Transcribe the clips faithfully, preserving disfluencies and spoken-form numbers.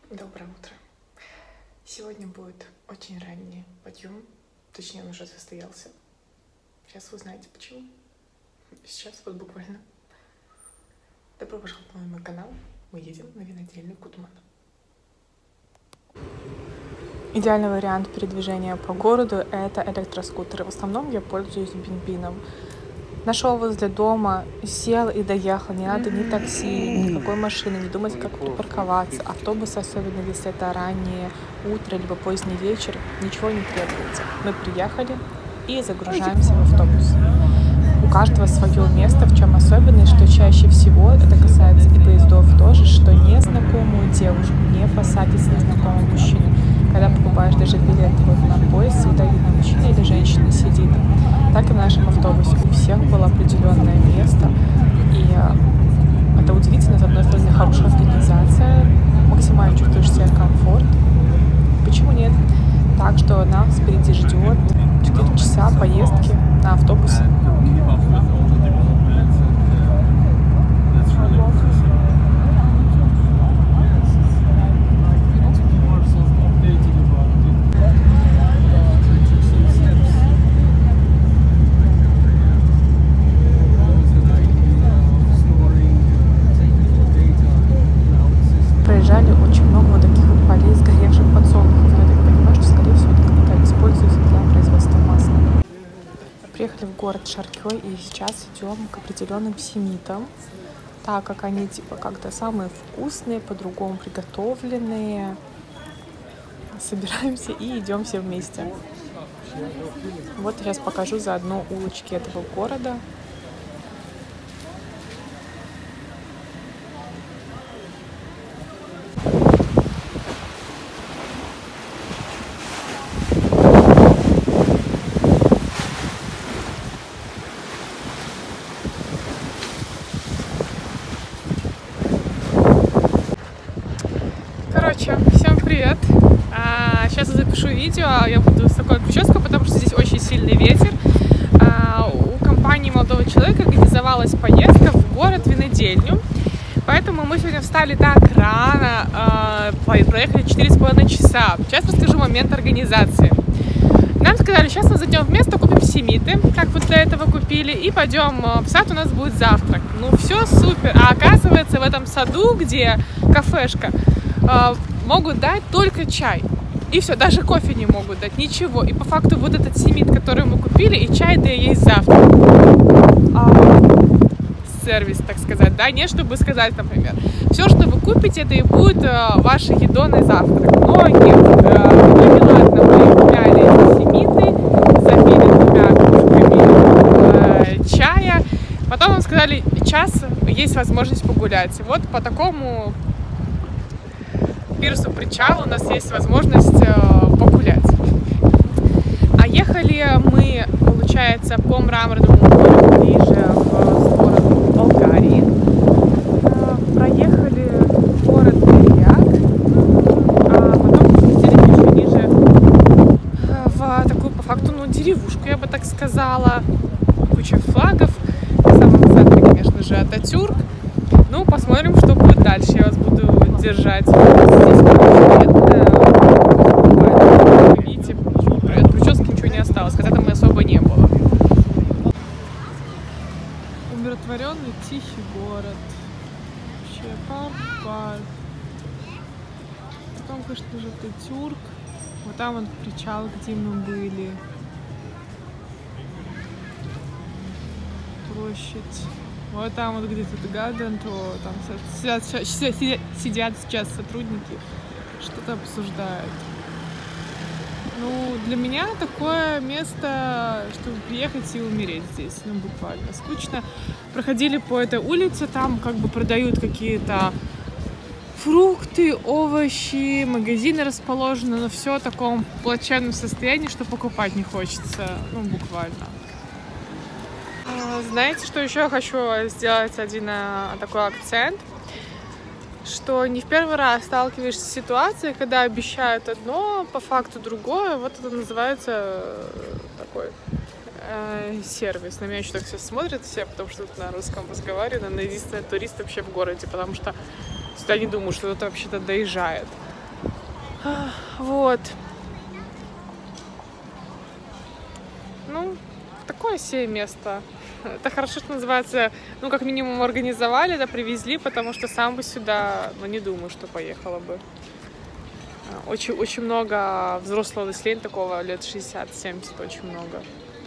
Доброе утро. Сегодня будет очень ранний подъем, точнее он уже состоялся. Сейчас вы узнаете почему. Сейчас вот буквально. Добро пожаловать на мой канал. Мы едем на винодельню Кудман. Идеальный вариант передвижения по городу — это электроскутеры. В основном я пользуюсь бинбином. Нашел возле дома, сел и доехал. Не надо ни такси, никакой машины, не думать, как припарковаться. Автобусы, особенно если это раннее утро, либо поздний вечер, ничего не требуется. Мы приехали и загружаемся в автобус. У каждого свое место, в чем особенность, что чаще всего, это касается и поездов тоже, что незнакомую девушку не посадят с незнакомым мужчиной. Когда покупаешь даже билет вот на поезд, всегда видно, мужчина или женщина сидит. Так и в нашем автобусе у всех было определенное место. И э, это удивительно, с одной стороны, хорошая организация, максимально чувствуешь себя комфорт. Почему нет? Так что нас впереди ждет четыре часа поездки на автобусе. Проезжали очень много вот таких вот полей сгоревших подсолнухов. Я так понимаю, что, скорее всего, это как-то используется для производства масла. Приехали в город Шаркёй и сейчас идем к определенным семитам, так как они типа как-то самые вкусные, по-другому приготовленные. Собираемся и идем все вместе. Вот сейчас покажу заодно улочки этого города. Короче, всем привет! А, сейчас я запишу видео, я буду с такой прической, потому что здесь очень сильный ветер. А, у компании молодого человека организовалась поездка в город винодельню, поэтому мы сегодня встали так рано, а, проехали четыре с половиной часа. Сейчас расскажу момент организации. Нам сказали, сейчас мы зайдем в место, купим семиты, как вот для этого купили, и пойдем в сад, у нас будет завтрак. Ну все супер, а оказывается в этом саду, где кафешка, могут дать только чай. И все, даже кофе не могут дать, ничего. И по факту вот этот семит, который мы купили, и чай, да и есть завтрак. А, сервис, так сказать, да, не чтобы сказать, например, все, что вы купите, это и будет а, ваш едоный завтрак. Но нет, а, ну, ладно, мы взяли эти семиты, запили двумя кружками а, чая. Потом нам сказали, час есть возможность погулять. Вот по такому пирсу причала у нас есть возможность э, погулять. А ехали мы, получается, по Мраморному морю, ближе в сторону Болгарии. Э, проехали город Берияк, а потом спустились еще ниже в такую, по факту, ну, деревушку, я бы так сказала. Куча флагов. В самом центре, конечно же, Ататюрк. Ну, посмотрим, что будет дальше. Я вас буду держать. Здесь, короче, вы видите, от прически ничего не осталось, хотя там и особо не было. Умиротворенный, тихий город. Вообще, пар-пар. Потом, конечно же, Ататюрк. Вот там вот причал, где мы были. Площадь. Вот там вот где-то Гаден, то там сидят, сидят сейчас сотрудники, что-то обсуждают. Ну, для меня такое место, чтобы приехать и умереть здесь, ну, буквально. Скучно. Проходили по этой улице, там как бы продают какие-то фрукты, овощи, магазины расположены, но все в таком плачевном состоянии, что покупать не хочется, ну, буквально. Знаете, что еще я хочу сделать один такой акцент, что не в первый раз сталкиваешься с ситуацией, когда обещают одно, по факту другое. Вот это называется такой э, сервис. На меня еще так все смотрят все, потому что тут на русском разговариваю, наверное, единственный турист вообще в городе, потому что сюда не думаю, что кто-то вообще-то доезжает. Вот. Ну, такое себе место. Это хорошо, что называется, ну, как минимум организовали, да, привезли, потому что сам бы сюда, ну, не думаю, что поехала бы. Очень, очень много взрослого населения, такого лет шестьдесят-семьдесят, очень много.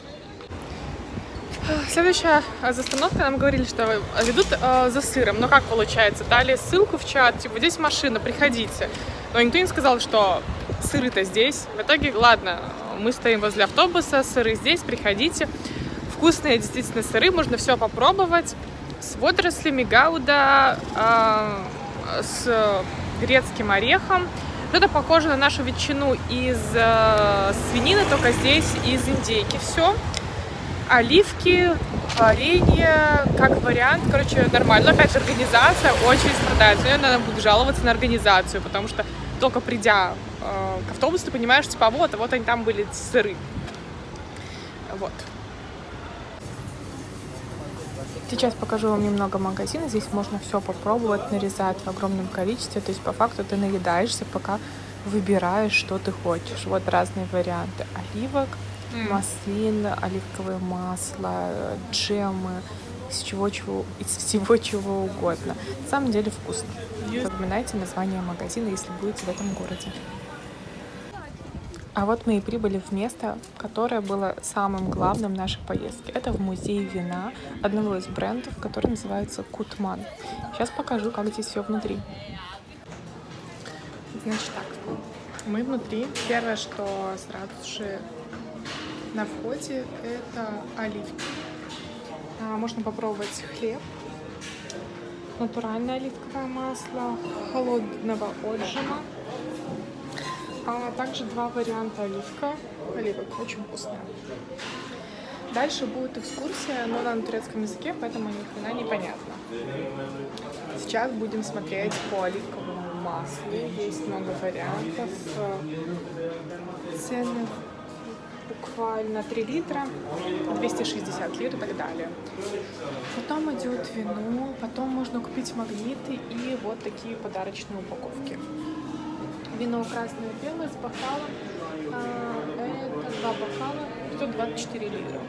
Следующая застановка, нам говорили, что ведут э, за сыром. Но как получается? Дали ссылку в чат, типа, здесь машина, приходите. Но никто не сказал, что сыры-то здесь. В итоге, ладно, мы стоим возле автобуса, сыры здесь, приходите. Вкусные действительно сыры, можно все попробовать. С водорослями, гауда, э, с грецким орехом. Это похоже на нашу ветчину из э, свинины, только здесь из индейки все. Оливки, варенье, как вариант, короче, нормально. Опять же, организация очень страдает. Я, наверное, буду жаловаться на организацию, потому что только придя э, к автобусу, ты понимаешь, типа, вот, а вот они там были сыры. Вот. Сейчас покажу вам немного магазина. Здесь можно все попробовать, нарезать в огромном количестве. То есть, по факту, ты наедаешься, пока выбираешь, что ты хочешь. Вот разные варианты оливок, mm. маслин, оливковое масло, джемы, из чего, чего, из всего чего угодно. На самом деле вкусно. Запоминайте название магазина, если будете в этом городе. А вот мы и прибыли в место, которое было самым главным в нашей поездке. Это в музей вина одного из брендов, который называется Кутман. Сейчас покажу, как здесь все внутри. Значит так, мы внутри. Первое, что сразу же на входе, это оливки. Можно попробовать хлеб, натуральное оливковое масло, холодного отжима. А также два варианта оливка. Оливок очень вкусная. Дальше будет экскурсия, но она на турецком языке, поэтому ни хрена не понятно. Сейчас будем смотреть по оливковому маслу. Есть много вариантов. Цены буквально три литра, двести шестьдесят лир и так далее. Потом идет вино, потом можно купить магниты и вот такие подарочные упаковки. Вино красное и белое с бокалом. Это два бокала, сто двадцать четыре литра.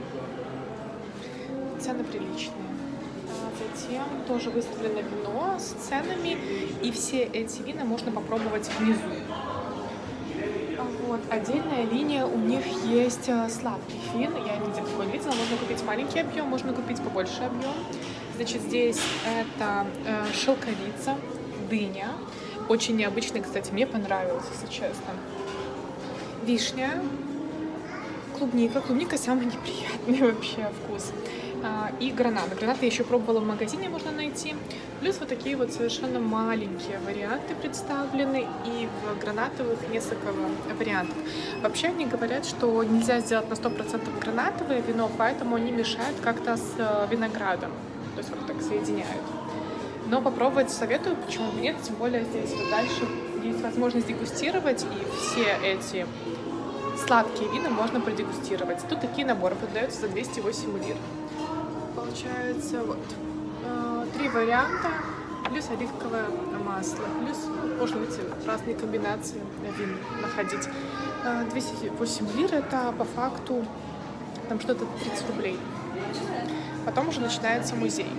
Цены приличные. Затем тоже выставлено вино с ценами, и все эти вина можно попробовать внизу. Вот. Отдельная линия у них есть сладкий фин. Я нигде такой не видела. Можно купить маленький объем, можно купить побольше объем. Значит, здесь это э, шелковица, дыня. Очень необычный, кстати, мне понравилось, если честно. Вишня, клубника. Клубника самый неприятный вообще вкус. А, и гранат. Гранаты я еще пробовала в магазине, можно найти. Плюс вот такие вот совершенно маленькие варианты представлены. И в гранатовых несколько вариантов. Вообще они говорят, что нельзя сделать на сто процентов гранатовое вино, поэтому они мешают как-то с виноградом. То есть вот так соединяют. Но попробовать советую, почему бы нет, тем более здесь вот дальше есть возможность дегустировать, и все эти сладкие вина можно продегустировать. Тут такие наборы продаются за двести восемь лир. Получается вот э, три варианта, плюс оливковое масло, плюс можно эти разные комбинации вин находить. Э, двести восемь лир это по факту там что-то тридцать рублей. Потом уже начинается музей.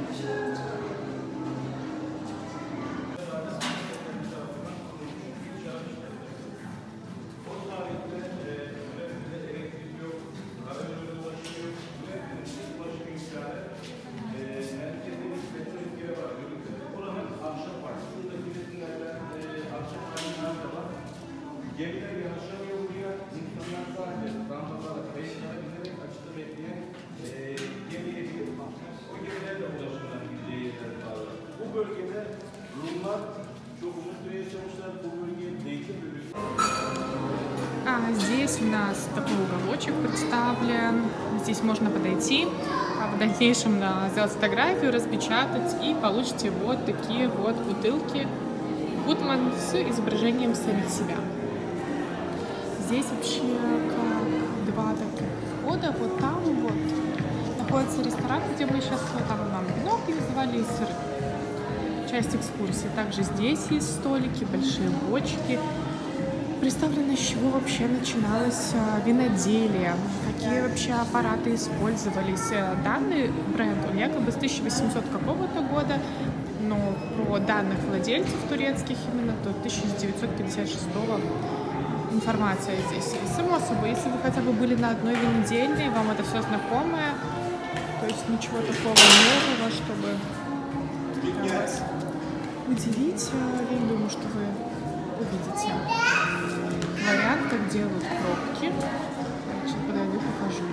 А здесь у нас такой уголочек представлен. Здесь можно подойти, а в дальнейшем да, сделать фотографию, распечатать, и получите вот такие вот бутылки Кутман с изображением самих себя. Здесь вообще как два таких входа. Вот там вот находится ресторан, где мы сейчас вот там нам вино привозили и сыры. Часть экскурсии. Также здесь есть столики, большие бочки. Представлено, с чего вообще начиналось виноделие, какие вообще аппараты использовались. Данный бренд, он якобы с тысяча восемьсот какого-то года, но про данных владельцев турецких именно, то тысяча девятьсот пятьдесят шестого информация здесь. И само собой, если вы хотя бы были на одной винодельне, вам это все знакомое, то есть ничего такого нового, чтобы вас удивить, я не думаю, что вы увидите. Вариант, как делают пробки. Я сейчас подойду, покажу.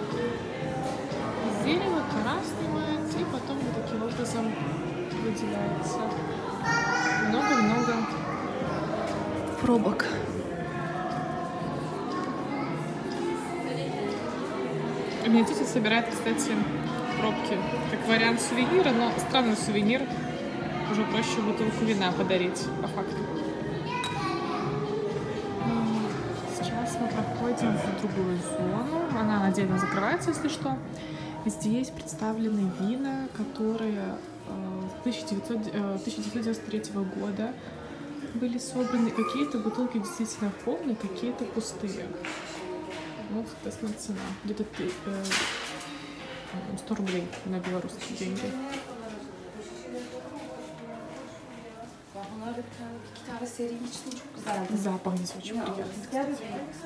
Изделие вот разнивается, и потом вот таким образом выделяется много-много пробок. У меня тетя собирает, кстати, пробки как вариант сувенира, но странный сувенир. Уже проще бутылку вина подарить, по факту. Сейчас мы проходим в другую зону. Она отдельно закрывается, если что. Здесь представлены вина, которые тысяча девятьсот девяносто третьего года были собраны. Какие-то бутылки действительно полные, какие-то пустые. Вот, соответственно, цена. Где-то сто рублей на белорусские деньги. Запах здесь очень приятный.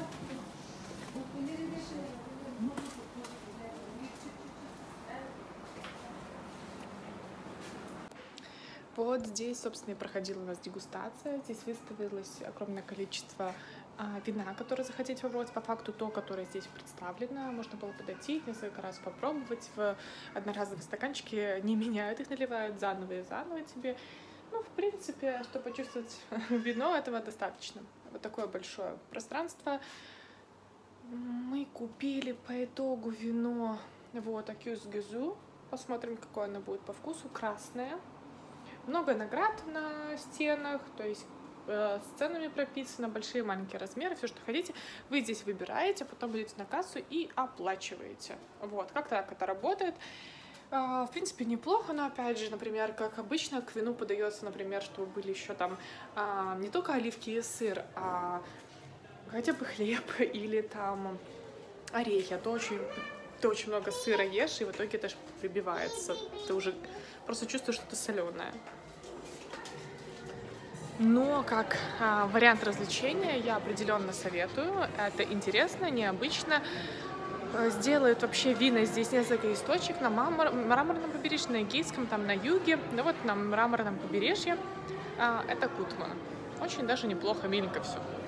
Вот здесь, собственно, и проходила у нас дегустация. Здесь выставилось огромное количество а, вина, которое захотите попробовать. По факту то, которое здесь представлено, можно было подойти, несколько раз попробовать. В одноразовые стаканчики не меняют их, наливают заново и заново тебе. Ну, в принципе, чтобы почувствовать вино, этого достаточно. Вот такое большое пространство. Мы купили по итогу вино вот Акюс Гюзу. Посмотрим, какое оно будет по вкусу. Красное. Много наград на стенах, то есть э, с ценами прописано, большие и маленькие размеры, все, что хотите. Вы здесь выбираете, потом идете на кассу и оплачиваете. Вот, как так это работает. Э, в принципе, неплохо, но опять же, например, как обычно, к вину подается, например, чтобы были еще там э, не только оливки и сыр, а хотя бы хлеб или там орехи. А то очень, ты очень много сыра ешь, и в итоге это прибивается. Ты уже просто чувствуешь что-то соленое. Но как а, вариант развлечения я определенно советую. Это интересно, необычно. Сделают вообще вина здесь несколько источек на мрамор, мраморном побережье, на Эгейском, там на юге. Ну вот на мраморном побережье а, это Кутман. Очень даже неплохо, миленько все.